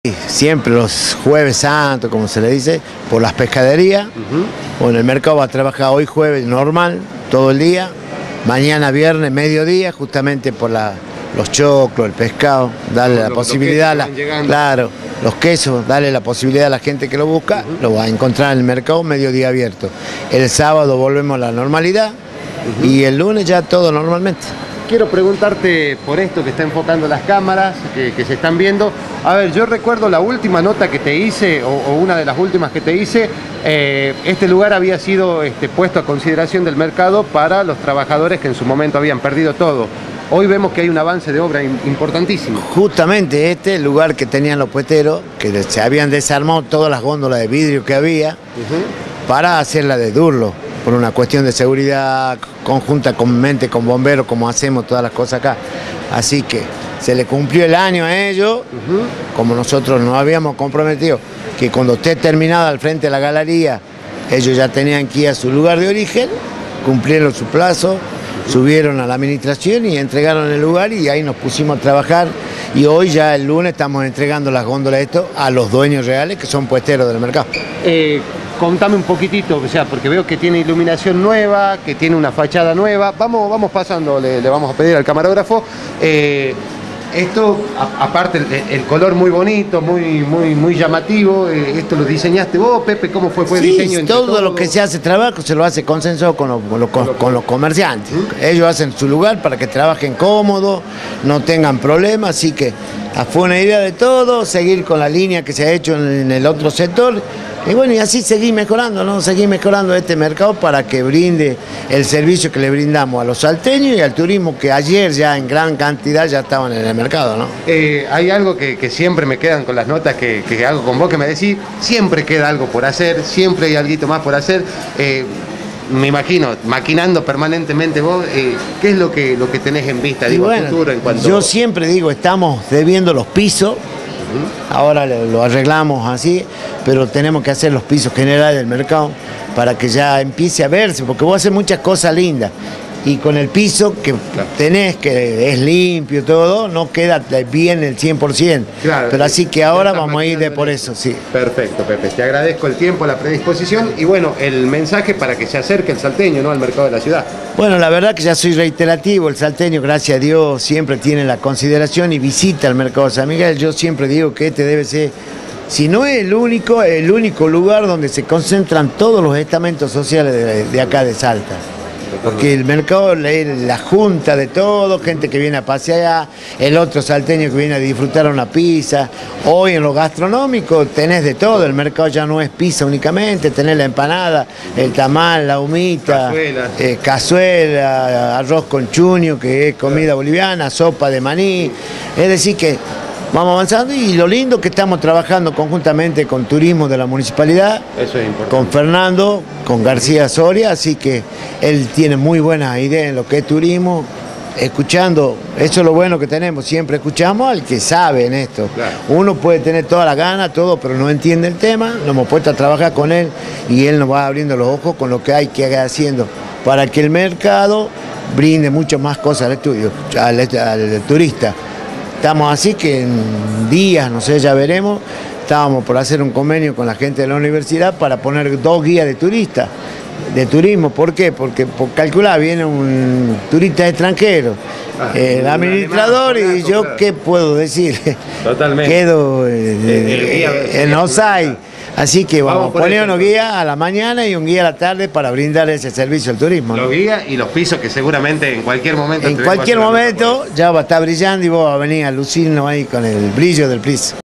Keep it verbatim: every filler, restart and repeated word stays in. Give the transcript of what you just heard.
Siempre los jueves santos, como se le dice, por las pescaderías. Uh-huh. Bueno, el mercado va a trabajar hoy jueves normal, todo el día. Mañana viernes, mediodía, justamente por la, los choclos, el pescado, darle los, la posibilidad, la, claro, los quesos, darle la posibilidad a la gente que lo busca, uh-huh. Lo va a encontrar en el mercado mediodía abierto. El sábado volvemos a la normalidad, uh-huh. Y el lunes ya todo normalmente. Quiero preguntarte por esto que está enfocando las cámaras, que, que se están viendo. A ver, yo recuerdo la última nota que te hice, o, o una de las últimas que te hice, eh, este lugar había sido este, puesto a consideración del mercado para los trabajadores que en su momento habían perdido todo. Hoy vemos que hay un avance de obra importantísimo. Justamente este lugar que tenían los puesteros, que se habían desarmado todas las góndolas de vidrio que había, uh-huh. Para hacerla de Durlo, por una cuestión de seguridad conjunta comúnmente con bomberos, como hacemos todas las cosas acá. Así que se le cumplió el año a ellos, uh-huh. Como nosotros nos habíamos comprometido, que cuando esté terminada al frente de la galería, ellos ya tenían que ir a su lugar de origen, cumplieron su plazo, uh-huh. Subieron a la administración y entregaron el lugar y ahí nos pusimos a trabajar. Y hoy ya el lunes estamos entregando las góndolas esto a los dueños reales, que son puesteros del mercado. Eh... Contame un poquitito, o sea, porque veo que tiene iluminación nueva, que tiene una fachada nueva. Vamos, vamos pasando, le, le vamos a pedir al camarógrafo. Eh, esto, a, aparte, el, el color muy bonito, muy, muy, muy llamativo. Eh, ¿Esto lo diseñaste vos, Pepe? ¿Cómo fue, fue el sí, diseño? Entre todo todo lo que se hace trabajo se lo hace consensuado con, lo, con, lo, con, con los comerciantes. ¿Mm? Ellos hacen su lugar para que trabajen cómodo, no tengan problemas, así que fue una idea de todo, seguir con la línea que se ha hecho en, en el otro sector. Y bueno, y así seguir mejorando, ¿no? Seguir mejorando este mercado para que brinde el servicio que le brindamos a los salteños y al turismo que ayer ya en gran cantidad ya estaban en el mercado, ¿no? Eh, hay algo que, que siempre me quedan con las notas que, que hago con vos, que me decís, siempre queda algo por hacer, siempre hay algo más por hacer. Eh, me imagino, maquinando permanentemente vos, eh, ¿qué es lo que, lo que tenés en vista, digo, bueno, a futuro? En cuanto... Yo siempre digo, estamos debiendo los pisos. Ahora lo arreglamos así, pero tenemos que hacer los pisos generales del mercado para que ya empiece a verse, porque vos haces muchas cosas lindas y con el piso que claro. Tenés, que es limpio todo, no queda bien el cien por ciento, claro, pero así que ahora vamos a ir de por eso, sí. Perfecto, Pepe, te agradezco el tiempo, la predisposición y bueno, el mensaje para que se acerque el salteño, ¿no?, al mercado de la ciudad. Bueno, la verdad que ya soy reiterativo, el salteño, gracias a Dios, siempre tiene la consideración y visita el mercado de San Miguel. Yo siempre digo que este debe ser, si no es el único, el único lugar donde se concentran todos los estamentos sociales de, de acá de Salta. Porque el mercado es la junta de todo, gente que viene a pasear, el otro salteño que viene a disfrutar una pizza. Hoy en lo gastronómico tenés de todo, el mercado ya no es pizza únicamente, tenés la empanada, el tamal, la humita, cazuela, eh, cazuela arroz con chuño, que es comida boliviana, sopa de maní. Es decir que vamos avanzando y lo lindo que estamos trabajando conjuntamente con turismo de la municipalidad, eso es importante, con Fernando, con García Soria, así que él tiene muy buenas ideas en lo que es turismo, escuchando, eso es lo bueno que tenemos, siempre escuchamos al que sabe en esto. Claro. Uno puede tener toda la gana, todo, pero no entiende el tema, nos hemos puesto a trabajar con él y él nos va abriendo los ojos con lo que hay que ir haciendo para que el mercado brinde muchas más cosas al estudio, al, al turista. Estamos así que en días, no sé, ya veremos, estábamos por hacer un convenio con la gente de la universidad para poner dos guías de turistas, de turismo. ¿Por qué? Porque por calcular viene un turista extranjero, ah, el administrador alemán, y yo, claro. ¿Qué puedo decir? Totalmente. Quedo eh, en offside. Así que vamos, vamos a poner unos guías a la mañana y un guía a la tarde para brindar ese servicio al turismo, ¿no? Los guías y los pisos que seguramente en cualquier momento... En cualquier momento ya va a estar brillando y vos vas a venir a lucirnos ahí con el brillo del piso.